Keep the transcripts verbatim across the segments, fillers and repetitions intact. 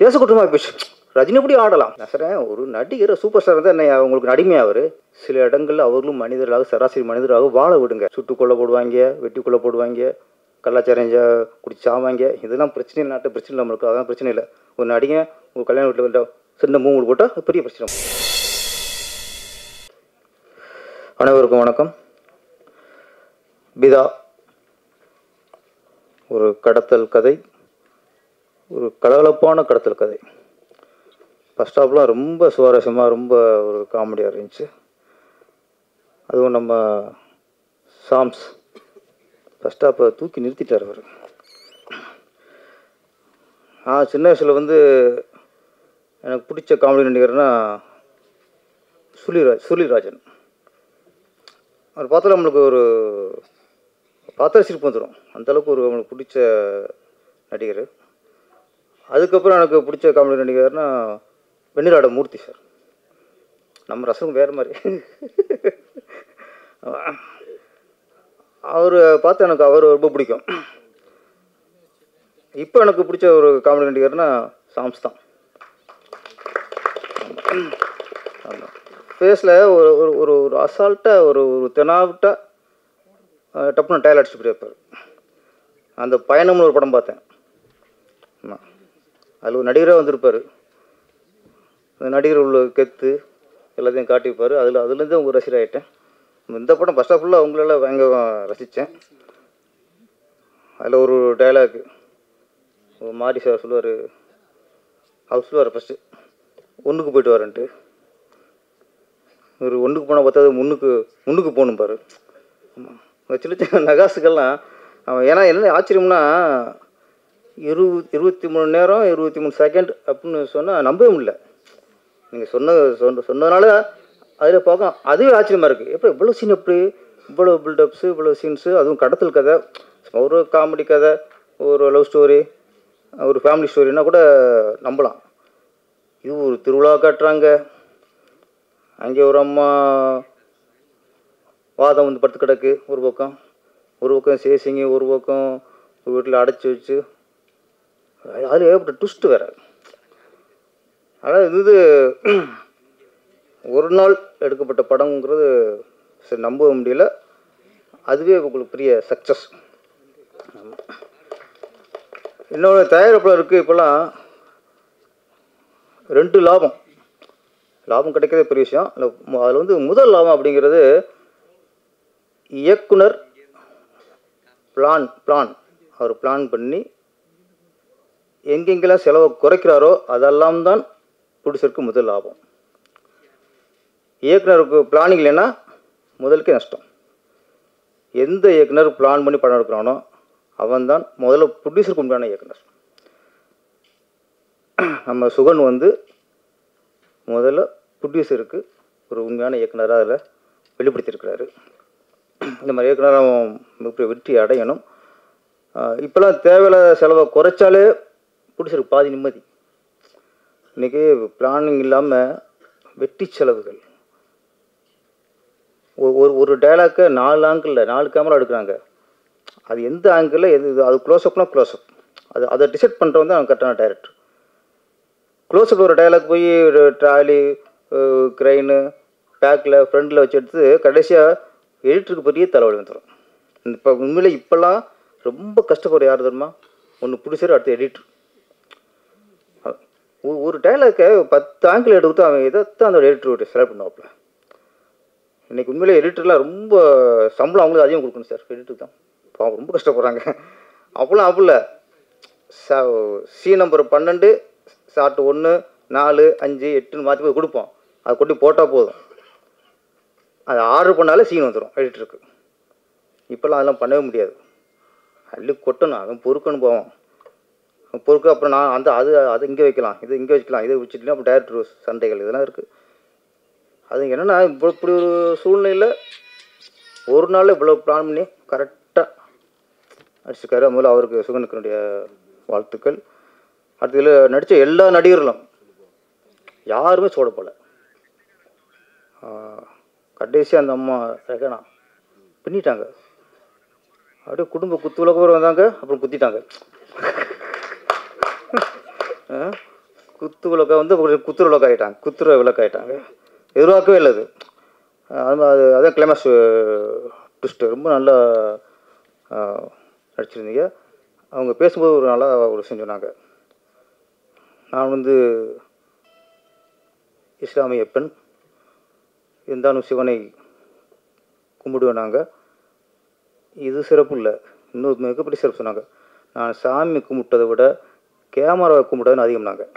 பேச குற்றமாக போச்சு. ரஜினி எப்படி ஆடலாம்? நான் சொல்கிறேன், ஒரு நடிகர் சூப்பர் ஸ்டார் தான் என்ன உங்களுக்கு நடிமையாக அவர்? சில இடங்களில் அவர்களும் மனிதர்களாக சராசரி மனிதராக வாழ விடுங்க. சுட்டுக்கொள்ள போடுவாங்க, வெட்டிக்கொள்ள போடுவாங்க, கலாச்சாரம் குடிச்சாவாங்க. இதெல்லாம் பிரச்சனை இல்லை, நாட்டு பிரச்சனை நம்மளுக்கு. அதான் பிரச்சனை இல்லை. ஒரு நடிகை உங்கள் கல்யாண வீட்டில் சின்ன மூணு போட்டால் பெரிய பிரச்சனை. அனைவருக்கும் வணக்கம். பிதா ஒரு கடத்தல் கதை, ஒரு கலகலப்பான கடத்தல் கதை. ஃபஸ்ட் ஹாஃப்லாம் ரொம்ப சுவாரஸ்யமாக, ரொம்ப ஒரு காமெடியாக இருந்துச்சு. அதுவும் நம்ம சாம்ஸ் ஃபஸ்ட் ஹாஃபை தூக்கி நிறுத்திட்டார் அவர். நான் சின்ன வயசில் வந்து எனக்கு பிடிச்ச காமெடி நடிகர்னா சுழிராஜ் சுழிராஜன். அவர் பார்த்தா நம்மளுக்கு ஒரு பார்த்தா சிரிப்பு வந்துடும். அந்தளவுக்கு ஒரு நம்மளுக்கு பிடிச்ச நடிகர். அதுக்கப்புறம் எனக்கு பிடிச்ச காமெடி நடிகர்னா வெண்ணிலாட மூர்த்தி சார். நம்ம ரசம் வேறு மாதிரி. அவர் பார்த்து எனக்கு அவர் ரொம்ப பிடிக்கும். இப்போ எனக்கு பிடிச்ச ஒரு காமெடி நடிகர்னா சாம்ஸ் தான். ஆமாம், ஃபேஸில் ஒரு ஒரு ஒரு ஒரு அசால்ட்டாக ஒரு ஒரு தெனாவிட்டாக டப்புன்னு டயல் அடிச்சுட்டு போயிருப்பார். அந்த பயணம்னு ஒரு படம் பார்த்தேன். ஆமாம், அதில் ஒரு நடிகராக வந்திருப்பார். அந்த நடிகர் உள்ள கெத்து எல்லாத்தையும் காட்டியிருப்பார். அதில் அதுலேருந்து உங்கள் ரசிகர் ஆகிட்டேன். இந்த படம் ஃபஸ்ட் ஆஃப் ஃபுல்லாக அவங்களெல்லாம் பயங்கர ரசித்தேன். அதில் ஒரு டைலாக் மாரி சார் சொல்லுவார். அவர் சொல்லுவார் ஃபஸ்ட்டு ஒன்றுக்கு போய்ட்டு வரேன்ட்டு. ஒரு ஒன்றுக்கு போனால் பார்த்தா முன்னுக்கு முன்னுக்கு போகணும் பாரு. ஆமாம், சின்ன சின்ன நகாசுக்கெல்லாம் அவன். ஏன்னா என்ன ஆச்சரியம்னா, இருபது இருபத்தி மூணு நேரம் இருபத்தி மூணு செகண்ட் அப்படின்னு சொன்னால் நம்பவே முடியல. நீங்கள் சொன்ன சொன்ன சொன்னதுனால அதில் பார்க்க அதுவே ஆச்சரியமாக இருக்குது. எப்போ இவ்வளோ சீன், எப்படி இவ்வளோ பில்டப்ஸு, இவ்வளோ சீன்ஸு, அதுவும் கடத்தல் கதை, ஒரு காமெடி கதை, ஒரு லவ் ஸ்டோரி, ஒரு ஃபேமிலி ஸ்டோரினா கூட நம்பலாம். இது ஒரு திருவிழா காட்டுறாங்க. அங்கே ஒரு அம்மா வாதம் வந்து படுத்து கிடக்கு ஒரு பக்கம், ஒரு பக்கம் சேசிங்க ஒரு பக்கம் வீட்டில் அடைச்சி வச்சு, அது ஏற்பட்ட ட்விஸ்ட்டு வேறு. அதாவது இது ஒரு நாள் எடுக்கப்பட்ட படங்கிறது சரி நம்ப முடியல. அதுவே உங்களுக்கு பெரிய சக்ஸஸ். இன்னொன்று தயாரிப்பாளருக்கு இப்போல்லாம் ரெண்டு லாபம் லாபம் கிடைக்கிறதே பெரிய விஷயம். அதில் வந்து முதல் லாபம் அப்படிங்கிறது இயக்குனர் பிளான் பிளான் அவர் பிளான் பண்ணி எங்கெங்கெல்லாம் செலவை குறைக்கிறாரோ அதெல்லாம் தான் ப்ரொடியூசருக்கு முதல் லாபம். இயக்குனருக்கு பிளானிங் இல்லைன்னா முதலுக்கே நஷ்டம். எந்த இயக்குனர் பிளான் பண்ணி படம் எடுக்கிறானோ அவன் தான் முதல்ல ப்ரொடியூசருக்கு உண்மையான இயக்குனர். நம்ம சுகன் வந்து முதல்ல ப்ரொடியூசருக்கு ஒரு உண்மையான இயக்குனராக அதில் வெளிப்படுத்தியிருக்கிறாரு. இந்த மாதிரி இயக்குனர் அவன் மிகப்பெரிய வெற்றி அடையணும். இப்போலாம் தேவையில்லாத செலவை குறைச்சாலே ப்ரொடியூசருக்கு பாதி நிம்மதி. இன்றைக்கி பிளானிங் இல்லாமல் வெட்டி செலவுகள். ஒரு ஒரு டைலாக்கை நாலு ஆங்கிளில் நாலு கேமரா எடுக்கிறாங்க. அது எந்த ஆங்கிளில் எது அது க்ளோஸ்அப்னா க்ளோஸ்அப், அது அதை டிசைட் பண்ணுறவங்க தான் கரெக்டான டைரக்டர். க்ளோஸ்அப் ஒரு டைலாக் போய் ட்ராலி, க்ரைனு, பேக்கில், ஃப்ரண்டில் வச்சு எடுத்து கடைசியாக எடிட்டருக்கு பெரிய தலைவலி வந்துடும். இப்போ உண்மையிலே இப்போல்லாம் ரொம்ப கஷ்டப்படுற யார் தெரியுமா? ஒன்று ப்ரொடியூசர், அடுத்து எடிட்டர். ஒரு டைலாக்கை பத்து ஆங்கிள் எடுத்து அவன் எதைத்தான் அந்த எடிட்டர் செலக்ட் பண்ணுவாப்பில். இன்றைக்கி உண்மையிலே எடிட்டர்லாம் ரொம்ப சம்பளம் அவங்களுக்கு அதிகம் கொடுக்கணும் சார். எடிட்டர் தான் அவங்க ரொம்ப கஷ்டப்படுறாங்க. அப்போலாம் அப்போ இல்லை, ச சி நம்பர் பன்னெண்டு ஷார்ட் ஒன்று நாலு அஞ்சு எட்டுன்னு மாற்றி போய் கொடுப்போம். அதை கொட்டி போட்டால் போதும். அதை ஆர்டர் பண்ணாலே சீன் வந்துடும் எடிட்டருக்கு. இப்போல்லாம் அதெல்லாம் பண்ணவே முடியாது. அள்ளி கொட்டணும், அவன் பொறுக்கணும் போவோம். பொறுக்கு அப்புறம் நான் அந்த அது அது இங்கே வைக்கலாம், இது இங்கே வச்சுக்கலாம், இதை வச்சுக்கலாம். அப்போ டேரக்டர் சண்டைகள் இதெல்லாம் இருக்குது. அது என்னென்னா இப்போ இப்படி ஒரு சூழ்நிலையில் ஒரு நாளில் இவ்வளோ பிளான் பண்ணி கரெக்டாக அடிச்சுக்காரு. முதல்ல அவருக்கு சுகனுக்குனுடைய வாழ்த்துக்கள். அடுத்த இதில் நடித்த எல்லா நடிகர்களும் யாருமே சோட போல. கடைசியாக அந்த அம்மா ரெகனா பின்னிட்டாங்க. அப்படியே குடும்ப குத்து உலகம் வந்தாங்க, அப்புறம் குத்திட்டாங்க. குத்து விளக்கா வந்து ஒரு குத்துற விளக்கு ஆகிட்டாங்க, குத்துற விளக்கு ஆகிட்டாங்க. எதிர்பார்க்கவே இல்லை அது. அது அது அதான் கிளைமேக்ஸ் ட்விஸ்ட்டு. ரொம்ப நல்லா நடிச்சிருந்தீங்க. அவங்க பேசும்போது ஒரு நல்லா ஒரு விஷயம் சொன்னாங்க. நான் வந்து இஸ்லாமிய பெண், இருந்தாலும் சிவனை கும்பிடுவேன். நாங்கள் இது சிறப்பு இல்லை, இன்னொரு மிகப்பெரிய சிறப்பு சொன்னாங்க. நான் சாமி கும்பிட்டதை விட கேமராவை கும்பிட்டதுன்னு அதிகம். நாங்கள்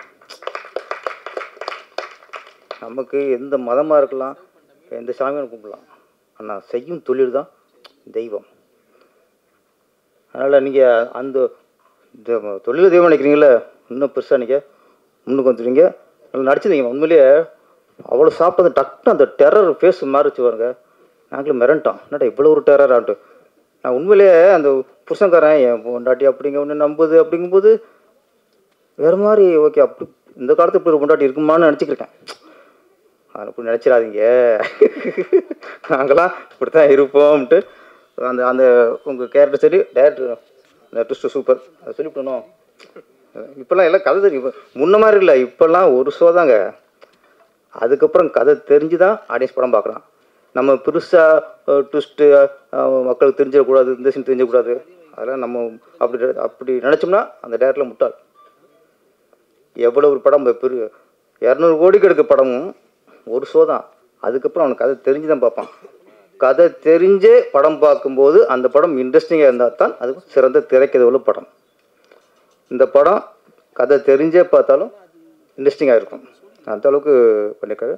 நமக்கு எந்த மதமாக இருக்கலாம், எந்த சாமியும் கும்பிடலாம், ஆனால் செய்யும் தொழில் தான் தெய்வம். அதனால் நீங்கள் அந்த தொழிலை தெய்வம் நினைக்கிறீங்களே, இன்னும் பெருசாக நீங்கள் முன்னுக்கு வந்துடுவீங்க. நல்லா நடிச்சிருந்தீங்க. உண்மையிலேயே அவ்வளோ சாப்பிட்டு டக்குன்னு அந்த டெரர் ஃபேஸ் மாறிச்சு பாருங்க. நாங்களும் மிரண்டோம், என்னடா இவ்வளோ ஒரு டெரர் ஆன்ட்டு. நான் உண்மையிலேயே அந்த புருஷன்காரன் என் பொண்டாட்டி அப்படிங்க ஒன்று நம்புது அப்படிங்கும்போது வேறு மாதிரி. ஓகே, அப்படி இந்த காலத்தில் இப்படி ஒரு பொண்டாட்டி இருக்குமான்னு நினச்சிக்கிருக்கேன். அதை இப்படி நினச்சிடாதீங்க, நாங்களாம் இப்படி தான் இருப்போம்ட்டு. அந்த அந்த உங்கள் கேரக்டர் சரி, டேரக்டர் அந்த ட்விஸ்ட்டு சூப்பர். அதை சொல்லிவிட்டணும். இப்போல்லாம் எல்லாம் கதை தெரியும், முன்ன மாதிரி இல்லை. இப்போல்லாம் ஒரு ஷோ தாங்க, அதுக்கப்புறம் கதை தெரிஞ்சு தான் ஆடியன்ஸ் படம் பார்க்குறான். நம்ம பெருசாக ட்விஸ்ட்டு மக்களுக்கு தெரிஞ்சிடக்கூடாது, இந்த சீன் தெரிஞ்சக்கூடாது, அதெல்லாம் நம்ம அப்படி அப்படி நினச்சோம்னா அந்த டேரக்டரில் முட்டாள். எவ்வளோ ஒரு படம் பெரிய இரநூறு கோடிக்கு எடுக்க படமும் ஒரு ஷோ தான், அதுக்கப்புறம் அவனுக்கு கதை தெரிஞ்சு தான் பார்ப்பான். கதை தெரிஞ்சே படம் பார்க்கும்போது அந்த படம் இன்ட்ரெஸ்டிங்காக இருந்தால் தான் அது சிறந்த திரைக்கதை உள்ள படம். இந்த படம் கதை தெரிஞ்சே பார்த்தாலும் இன்ட்ரெஸ்டிங்காக இருக்கும், அந்த அளவுக்கு பண்ணியிருக்காரு.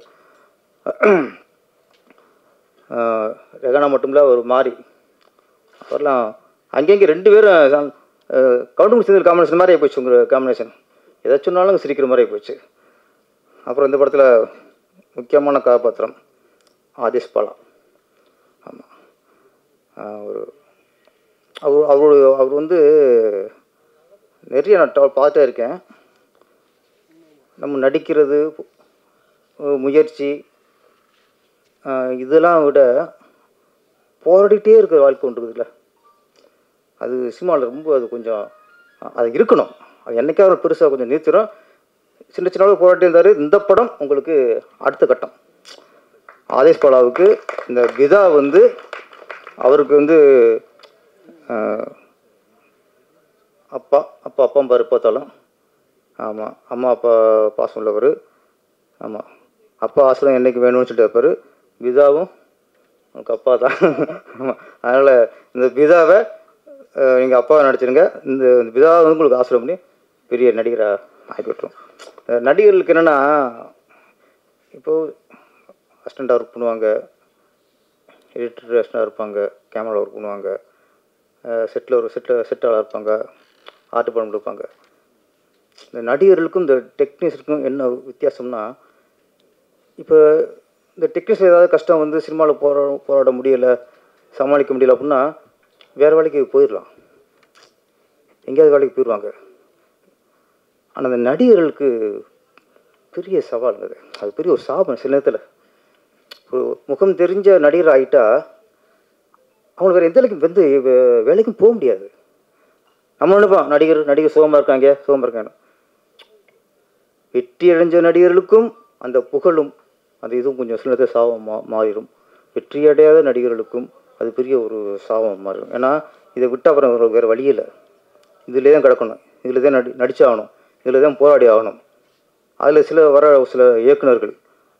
ரெகானா மட்டும் இல்லை, ஒரு மாதிரி அவரெல்லாம் அங்கேங்கே ரெண்டு பேரும் கவுண்டமணி செந்தில் காம்பினேஷன் மாதிரி ஆகிப்போச்சு. உங்கள் காம்பினேஷன் எதை சொன்னாலும் சிரிக்கிற மாதிரி ஆகிப்போச்சு. அப்புறம் இந்த படத்தில் முக்கியமான கதாபாத்திரம் ஆதிஷ் பாலா. ஆமாம், ஒரு அவர் அவர் அவர் வந்து நிறைய நான் பார்த்துட்டே இருக்கேன். நம்ம நடிக்கிறது, முயற்சி, இதெல்லாம் விட போராடிட்டே இருக்கிற வாழ்க்கை ஒன்று இருக்குதுல்ல, அது சினிமாவில் ரொம்ப அது கொஞ்சம் அது இருக்கணும். அது என்றைக்காவது பெருசாக கொஞ்சம் நிறுத்திடும். சின்ன சின்ன போராட்டி இருந்தார். இந்த படம் உங்களுக்கு அடுத்த கட்டம். ஆதிஷ் பாலாவுக்கு இந்த விதா வந்து அவருக்கு வந்து அப்பா அப்பா அப்பா பாரு பார்த்தாலும், ஆமாம், அம்மா அப்பா பாசம் உள்ளவர். ஆமாம், அப்பா ஆசை என்றைக்கு வேணும்னு சொல்லிட்டு இருப்பார். விதாவும் உனக்கு அப்பா தான். ஆமாம், அதனால் இந்த விதாவை நீங்கள் அப்பாவை நடிச்சிருங்க. இந்த விதாவை வந்து உங்களுக்கு ஆசிரியம் பண்ணி பெரிய நடிகராக ஆகிவிட்டுரும். நடிகர்களுக்கு என்னென்னா, இப்போது அசிஸ்டண்ட்டாக ஒர்க் பண்ணுவாங்க, எடிட்டர் அசிஸ்டண்டாக இருப்பாங்க, கேமரா ஒர்க் பண்ணுவாங்க, செட்டில் ஒரு செட்டில் செட்டாளாக இருப்பாங்க, ஆர்ட் டிபார்ட்மெண்ட் இருப்பாங்க. இந்த நடிகர்களுக்கும் இந்த டெக்னீஷியனுக்கும் என்ன வித்தியாசம்னா, இப்போ இந்த டெக்னீஷியன் ஏதாவது கஷ்டம் வந்து சினிமாவில் போரா போராட முடியலை, சமாளிக்க முடியல அப்படின்னா வேறு வேலைக்கு போயிடலாம், எங்கேயாவது வேலைக்கு போயிடுவாங்க. ஆனால் அந்த நடிகர்களுக்கு பெரிய சவால் அது, அது பெரிய ஒரு சாபம். சில நேரத்தில் ஒரு முகம் தெரிஞ்ச நடிகர் ஆகிட்டா அவங்களுக்கு வேறு எந்த வேலைக்கும் வந்து வேலைக்கும் போக முடியாது. நம்ம நினைப்போம் நடிகர் நடிகர் சுகமாக இருக்காங்க சுகமாக இருக்காங்க. வெற்றி அடைஞ்ச நடிகர்களுக்கும் அந்த புகழும் அந்த இதுவும் கொஞ்சம் சில நேரத்தில் சாபம் மா மாறிடும். வெற்றி அடையாத நடிகர்களுக்கும் அது பெரிய ஒரு சாபம் மாறிடும். ஏன்னா இதை விட்டு அப்புறம் வேறு வழி இல்லை, இதிலே தான் கிடக்கணும், இதில் தான் நடி நடிச்சாகணும், இதில் தான் போராடி ஆகணும். அதில் சில வர சில இயக்குநர்கள்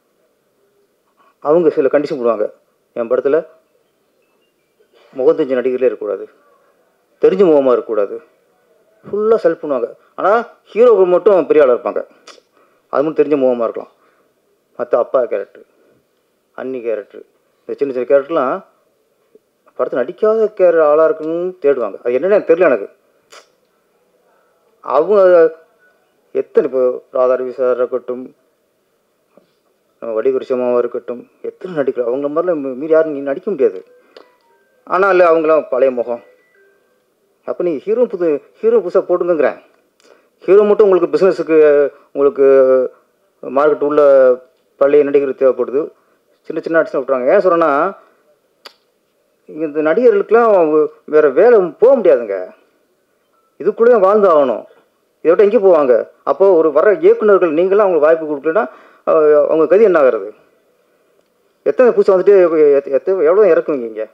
அவங்க சில கண்டிஷன் போடுவாங்க. என் படத்தில் முகம் தெரிஞ்ச நடிகர்களே இருக்கக்கூடாது, தெரிஞ்ச முகமாக இருக்கக்கூடாது, ஃபுல்லாக செலக்ட் பண்ணுவாங்க. ஆனால் ஹீரோக்கள் மட்டும் பெரிய ஆளாக இருப்பாங்க, அது மட்டும் தெரிஞ்ச முகமாக இருக்கலாம். மற்ற அப்பா கேரக்டர், அன்னி கேரக்டர், இந்த சின்ன சின்ன கேரக்டர்லாம் படத்தை நடிக்காத கேர ஆளாக இருக்குன்னு தேடுவாங்க. அது என்னென்னு தெரியல எனக்கு. அவங்க எத்தனை இப்போ ராதாரவி சார் இருக்கட்டும், நம்ம வடிவரிசமாவாக இருக்கட்டும், எத்தனை நடிக்கிறோம் அவங்கள மாதிரிலாம் மீறி யாரும் நீ நடிக்க முடியாது. ஆனால் அவங்களாம் பழைய முகம். அப்போ நீ ஹீரோ புது ஹீரோ புதுசாக போட்டுங்கிறேன். ஹீரோ மட்டும் உங்களுக்கு பிஸ்னஸுக்கு உங்களுக்கு மார்க்கெட் உள்ள பழைய நடிகர் தேவைப்படுது, சின்ன சின்ன ஆர்டிஸ்ட் விட்டுறாங்க. ஏன் சொல்கிறேன்னா, இந்த நடிகர்களுக்கெல்லாம் வேறு வேலை போக முடியாதுங்க, இதுக்குள்ளேயே வாழ்ந்து ஆகணும். இதை விட எங்கே போவாங்க? அப்போது ஒரு வர இயக்குநர்கள் நீங்களாம் அவங்களுக்கு வாய்ப்பு கொடுக்கலன்னா அவங்க கதி என்ன ஆகிறது? எத்தனை புதுசாக வந்துட்டு எத்தனை எவ்வளோ இறக்குவீங்க இங்கே?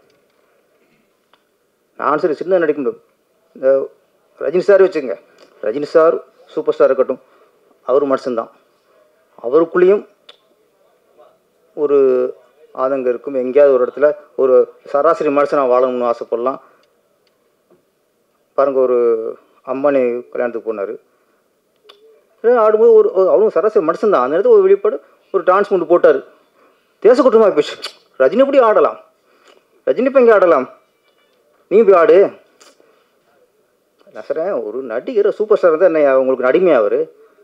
நான் சரி சின்ன நடிக்க முடியும். இந்த ரஜினி சார் வச்சுங்க, ரஜினி சார் சூப்பர் ஸ்டார் இருக்கட்டும், அவர் மனுஷன்தான். அவருக்குள்ளேயும் ஒரு ஆதங்கம் இருக்கும். எங்கேயாவது ஒரு இடத்துல ஒரு சராசரி மனுஷனாக வாழணும்னு ஆசைப்படலாம். பாருங்கள், ஒரு அம்பானி கல்யாணத்துக்கு போனார், ஆடும்போது ஒரு அவரும் சராசரி மனுஷன்தான். அந்த இடத்துல ஒரு வெளிப்பாடு ஒரு டான்ஸ் கொண்டு போட்டார், தேச குற்றமாக போயிடுச்சு. ரஜினி எப்படி ஆடலாம்? ரஜினி இப்போ எங்கே ஆடலாம்? நீ போய் ஆடு. நான் சொல்கிறேன், ஒரு நடிகர் சூப்பர் ஸ்டார் தான் என்ன உங்களுக்கு நடிமையாக? அவர்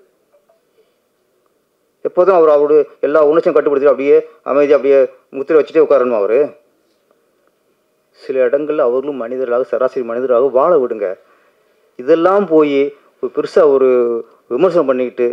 எப்போதும் அவர் அவருடைய எல்லா உணர்ச்சியும் கட்டுப்படுத்தி அப்படியே அமைதியாக அப்படியே முத்திரை வச்சுட்டே உட்காரணும். அவர் சில இடங்களில் அவர்களும் மனிதர்களாக சராசரி மனிதராக வாழ விடுங்க. இதெல்லாம் போய் பெருசாக ஒரு விமர்சனம் பண்ணிக்கிட்டு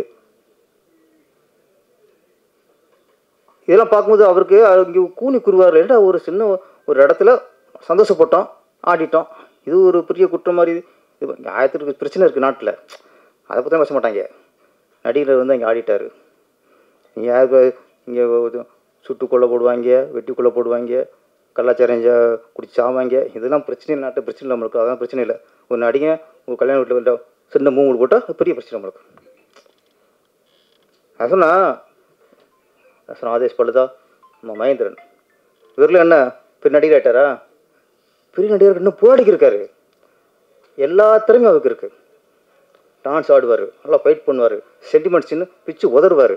இதெல்லாம் பார்க்கும்போது அவருக்கு இங்கே கூனி குருவார். ஏன்னா ஒரு சின்ன ஒரு இடத்துல சந்தோஷப்பட்டோம், ஆடிட்டோம், இது ஒரு பெரிய குற்றம் மாதிரி. இது ஆயிரத்துக்கு பிரச்சனை இருக்குது நாட்டில், அதை பற்றி பேச மாட்டாங்க. நடிகர் வந்து அங்கே ஆடிட்டார், இங்கே யாருக்கு இங்கே சுட்டு கொல்ல போடுவாங்க, வெட்டி கொல்ல போடுவாங்க, கலாச்சாரம் குடிச்சு ஆவாங்க. இதெல்லாம் பிரச்சனை நாட்டு பிரச்சனை நம்மளுக்கு. அதெல்லாம் பிரச்சனை இல்லை. ஒரு நடிகை ஒரு கல்யாண வீட்டில் சின்ன மூணு போட்டால் பெரிய பிரச்சனை நம்மளுக்கு. நான் சொன்னால் நான் சொன்ன ஆதேஷ் பழுதா நம்ம மகேந்திரன் இவரில் என்ன பெரிய நடிகர் ஆகிட்டாரா? பெரிய நடிகர் இன்னும் போராடிக்கிருக்காரு. எல்லா திறமையும் அவருக்கு இருக்குது. டான்ஸ் ஆடுவார், நல்லா ஃபைட் பண்ணுவார், சென்டிமெண்ட்ஸ்ன்னு பிச்சு உதறுவார்.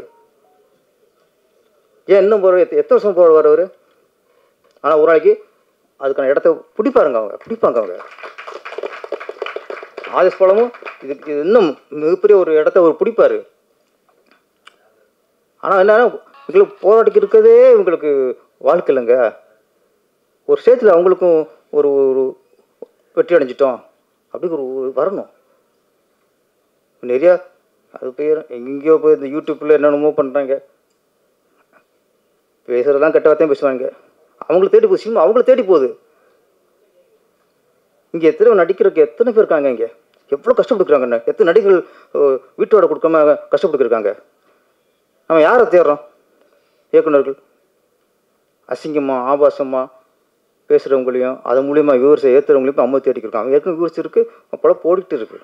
ஏன் இன்னும் போகிற எத்தனை வருஷம் போடுவார் அவர்? ஆனால் ஒரு நாளைக்கு அதுக்கான இடத்த பிடிப்பாருங்க, அவங்க பிடிப்பாங்க. அவங்க ஆதேஷ் பழமும் இதுக்கு இது இன்னும் மிகப்பெரிய ஒரு இடத்த அவர் பிடிப்பார். ஆனால் என்னன்னா இவங்களுக்கு போராட்டிக்கு இருக்கிறதே இவங்களுக்கு வாழ்க்கை இல்லைங்க. ஒரு ஸ்டேஜில் அவங்களுக்கும் ஒரு ஒரு வெற்றி அடைஞ்சிட்டோம் அப்படி ஒரு வரணும். நிறையா அது பேர் எங்கேயோ போய் இந்த யூடியூப்பில் என்னென்னமோ பண்ணுறாங்க, பேசுகிறதெல்லாம் கெட்ட வார்த்தையும் பேசுவாங்க. அவங்கள தேடி போகுது சினிமா, அவங்கள தேடி போகுது. இங்கே எத்தனை நடிக்கிறதுக்கு எத்தனை பேர் இருக்காங்க, இங்கே எவ்வளோ கஷ்டப்பட்டுருக்காங்க. எத்தனை நடிகர்கள் வீட்டோட கொடுக்காம கஷ்டப்பட்டுருக்காங்க. நம்ம யாரை தேடுறோம்? இயக்குநர்கள் அசிங்கமாக ஆபாசமாக பேசுகிறவங்களையும் அது மூலிமா வியூவர்ஸை ஏற்றுறவங்களையும் அம்மா தேடிக்கிருக்காங்க. ஏற்கனவே வியூவர்ஸ் இருக்குது, அப்போலாம் போடிக்கிட்டு இருக்கு.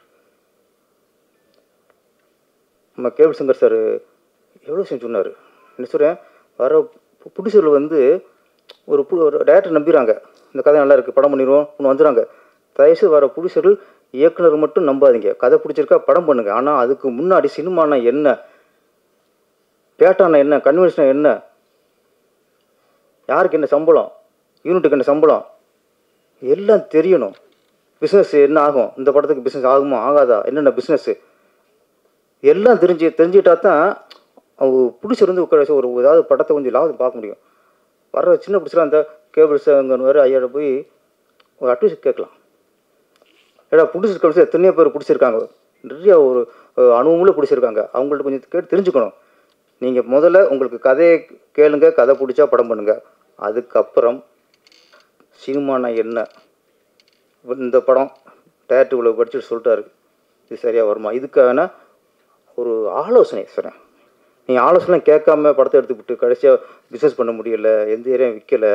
நம்ம கேபிள் சங்கர் சார் எவ்வளோ விஷயம் சொன்னார். என்ன சொல்கிறேன், வர ப்ரொடியூசரில் வந்து ஒரு ஒரு டேரக்டர் நம்பிடுறாங்க, இந்த கதை நல்லா இருக்குது படம் பண்ணிடுவோம் ஒன்று வந்துடுறாங்க. தயவுசெய்து வர ப்ரொடியூசர்கள் இயக்குனர் மட்டும் நம்பாதீங்க. கதை பிடிச்சிருக்கா படம் பண்ணுங்கள். ஆனால் அதுக்கு முன்னாடி சினிமானா என்ன, பேட்டானா என்ன, கன்வென்ஷனா என்ன, யாருக்கு என்ன சம்பளம், யூனிட்டுக்கு என்ன சம்பளம், எல்லாம் தெரியணும். பிஸ்னஸ் என்ன ஆகும், இந்த படத்துக்கு பிஸ்னஸ் ஆகுமா ஆகாதா, என்னென்ன பிஸ்னஸ்ஸு எல்லாம் தெரிஞ்சு தெரிஞ்சுக்கிட்டா தான் அவங்க ப்ரொடியூசர் வந்து உட்கார ஒரு ஏதாவது படத்தை கொஞ்சம் லாபம் பார்க்க முடியும். வர சின்ன ப்ரொடியூசராக அந்த கேபிள்ஸ் அங்கே வர ஐயாட போய் ஒரு அட்வைஸ் கேட்கலாம். ஏடா ப்ரொடியூசர் கவுன்சில் எத்தனையோ பேர் பிடிச்சிருக்காங்க, நிறையா ஒரு அனுபவமுள்ள பிடிச்சிருக்காங்க. அவங்கள்ட்ட கொஞ்சம் கேட்டு தெரிஞ்சுக்கணும். நீங்கள் முதல்ல உங்களுக்கு கதையை கேளுங்க, கதை பிடிச்சா படம் பண்ணுங்கள். அதுக்கப்புறம் சினிமானா என்ன, இந்த படம் டேரக்டர் இவ்வளோ படிச்சுட்டு சொல்லிட்டாரு, இது சரியாக வருமா, இதுக்கான ஒரு ஆலோசனை சொல்கிறேன். நீங்கள் ஆலோசனை கேட்காம படத்தை எடுத்துக்கிட்டு கடைசியாக பிஸ்னஸ் பண்ண முடியலை, எந்த ஏரியாவும் விற்கலை.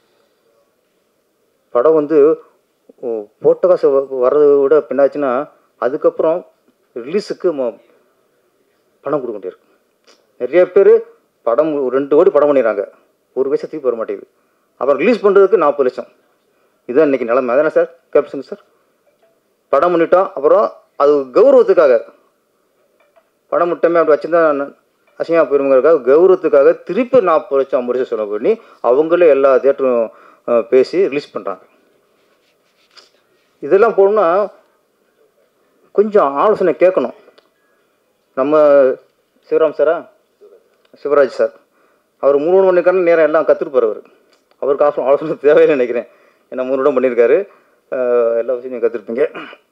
படம் வந்து போட்ட காசு வர்றதை விட பின்னாச்சுன்னா அதுக்கப்புறம் ரிலீஸுக்கு பணம் கொடுக்க வேண்டியிருக்கு. நிறைய பேர் படம் ரெண்டு கோடி படம் பண்ணிடுறாங்க, ஒரு பைசா திருப்பி வர மாட்டேங்குது. அப்புறம் ரிலீஸ் பண்ணுறதுக்கு நாற்பது லட்சம். இதுதான் இன்றைக்கி நிலைமை. அதானே சார் கேப்ஷன் சார்? படம் பண்ணிட்டோம், அப்புறம் அது கௌரவத்துக்காக படம் முட்டமே அப்படி வச்சுருந்தா அசிங்கமாக போயிருங்கிறதுக்காக கௌரவத்துக்காக திருப்பி நாற்பது லட்சம் ஐம்பது லட்சம் செலவு பண்ணி அவங்களே எல்லா தேட்டரும் பேசி ரிலீஸ் பண்ணுறாங்க. இதெல்லாம் போகணுன்னா கொஞ்சம் ஆலோசனை கேட்கணும். நம்ம சிவராம் சாரா சிவராஜ் சார் அவர் மூணு மணிக்கான நேரம் எல்லாம் கற்றுருப்பார். அவர் அவருக்கு ஆசை ஆலோசனை தேவையில்லை நினைக்கிறேன். ஏன்னா மூணு இடம் பண்ணியிருக்காரு, எல்லா விஷயம் நீங்கள் கற்றுருப்பீங்க.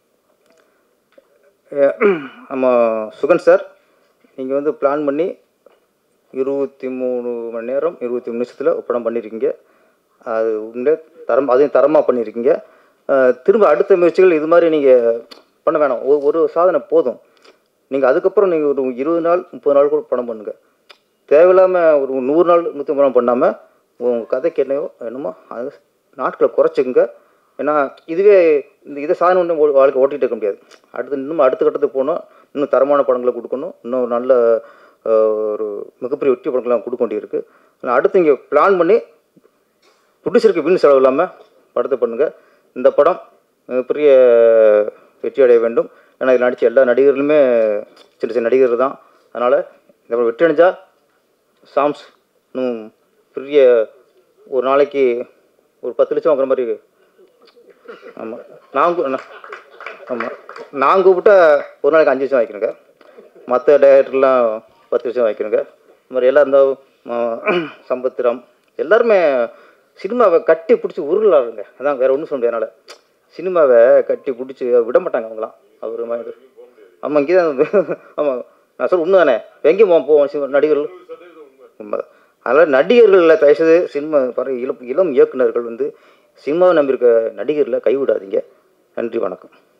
நம்ம சுகன் சார் நீங்கள் வந்து பிளான் பண்ணி இருபத்தி மூணு மணி நேரம் இருபத்தி மூணு நிமிஷத்தில் படம் பண்ணியிருக்கீங்க. அது உண்மையே தரம், அதையும் தரமாக பண்ணியிருக்கீங்க. திரும்ப அடுத்த முயற்சிகள் இது மாதிரி நீங்கள் பண்ண வேணாம். ஒரு ஒரு சாதனை போதும். நீங்கள் அதுக்கப்புறம் நீங்கள் ஒரு இருபது நாள் முப்பது நாள் கூட படம் பண்ணுங்கள். தேவையில்லாமல் ஒரு நூறு நாள் நூற்றி ஐம்பது நாள் பண்ணாமல் உங்கள் கதைக்கு என்னவோ என்னமோ அது நாட்களை குறைச்சிக்கங்க. ஏன்னா இதுவே இந்த இதை சாதனை ஒன்று வாழ்க்கை ஓட்டிகிட்டு இருக்க முடியாது. அடுத்து இன்னும் அடுத்த கட்டத்துக்கு போகணும். இன்னும் தரமான படங்களை கொடுக்கணும். இன்னும் நல்ல ஒரு மிகப்பெரிய வெற்றி படங்கள்லாம் கொடுக்க வேண்டியிருக்கு. அடுத்து இங்கே பிளான் பண்ணி ப்ரொடியூசருக்கு வீண் செலவு இல்லாமல் படத்தை பண்ணுங்கள். இந்த படம் மிகப்பெரிய வெற்றி அடைய வேண்டும். ஏன்னா இதில் நடித்த எல்லா நடிகர்களுமே சின்ன சின்ன நடிகர் தான். அதனால் இந்த படம் வெற்றி அடைஞ்சால் சாம்ஸ் இன்னும் பெரிய ஒரு நாளைக்கு ஒரு பத்து லட்சம் வாங்குற மாதிரி. ஆமாம் நான் ஆமாம் நான் கூப்பிட்டா ஒரு நாளைக்கு அஞ்சு லட்சம் வாங்கிக்கணுங்க. மற்ற டைரக்டர்லாம் பத்து லட்சம் வாங்கிக்கணுங்க. இந்த மாதிரி எல்லாம் இந்த சம்பத்ராம் எல்லாருமே சினிமாவை கட்டி பிடிச்சி உருளாருங்க. அதான் வேறு ஒன்றும் சொல்ல முடியாது. அதனால் சினிமாவை கட்டி பிடிச்சி விட மாட்டாங்க அவங்களாம். அவர் மாதிரி ஆமாம் இங்கே தான். ஆமாம் நான் சொல்ல உண்மை தானே. எங்கேயும் போவோம் போவோம் சினிமா நடிகர்கள் உண்மை. அதனால் நடிகர்களில் தயவுசெய்து சினிமா பாரு இளம் இளம் இயக்குநர்கள் வந்து சினிமாவை நம்பியிருக்க நடிகர்களை கைவிடாதீங்க. நன்றி, வணக்கம்.